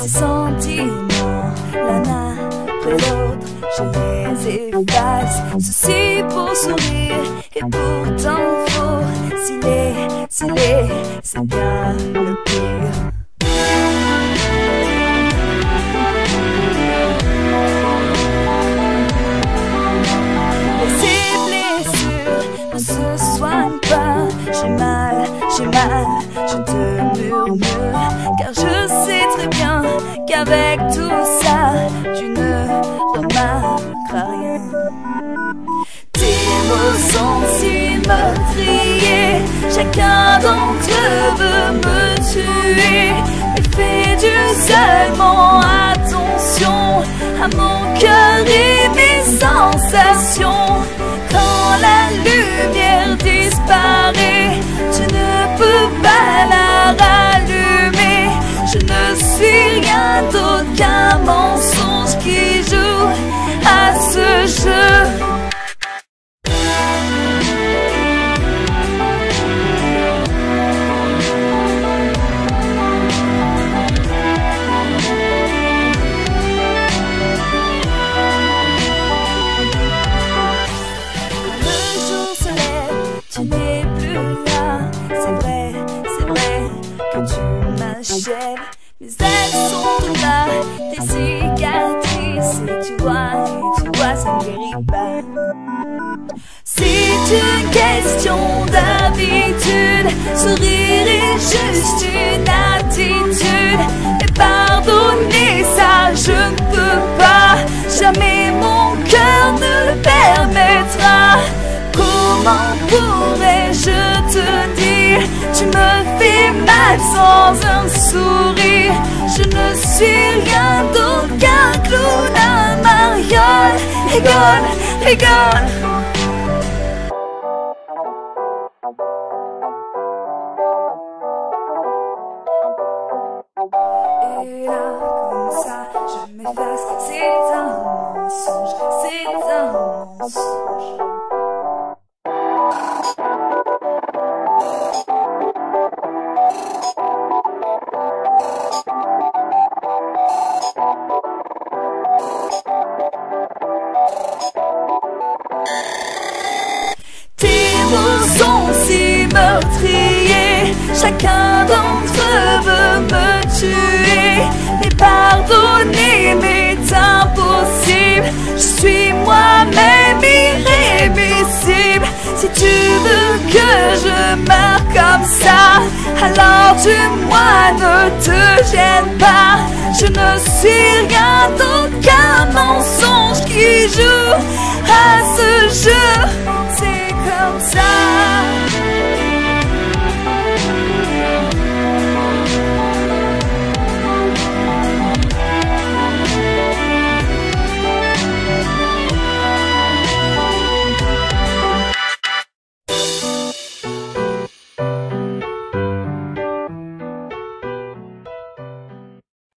ces sentiments, l'un après l'autre, je les efface. Ceci pour sourire et pourtant faux. C'est bien le pire. Et ces blessures ne se soignent pas. J'ai mal, je te murmure, car je sais très bien qu'avec tout ça, tu ne remarqueras rien. Tes mots sont si meurtriers, chacun d'entre eux veut me tuer. Mais fais du seulement attention à mon cœur et mes sensations. Quand la lumière disparaît, tu ne peux pas la rallumer. Je ne suis rien d'autre qu'un mensonge qui joue à ce jeu. Tu n'es plus là, c'est vrai que tu m'achèves. Mais elles sont là, tes cicatrices. Et tu vois, ça ne guérit pas. C'est une question d'habitude, sourire est juste une attitude. Et pardonner ça, je ne peux pas, jamais mon cœur ne le permettra. Comment pourrais-je te dire, tu me fais mal sans un sourire. Je ne suis rien d'autre qu'un clown, un mariole. Rigole. Et là, comme ça, je m'efface. C'est un mensonge. Tes mots sont si meurtriers, chacun d'entre eux veut me tuer. Mais pardonner m'est impossible, je suis moi-même irrémissible. Si tu veux que je meure comme ça, alors du moins ne te gêne pas. Je ne suis rien d'autre qu'un mensonge qui joue à ce jeu. C'est comme ça.